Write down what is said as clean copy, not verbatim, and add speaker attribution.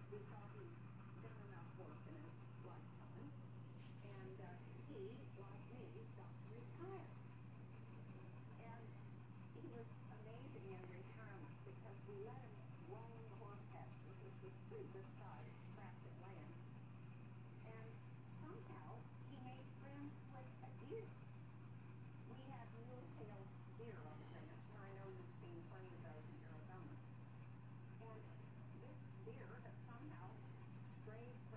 Speaker 1: we thought he'd done enough work in his lifetime, and he, like me, got to retire. And he was amazing in retirement because we let him roam the horse pasture, which was a pretty good sized tract of land. And somehow he made friends with a deer. We have mule-tailed deer on the ranch, and I know you've seen plenty of those in Arizona. And this deer had somehow strayed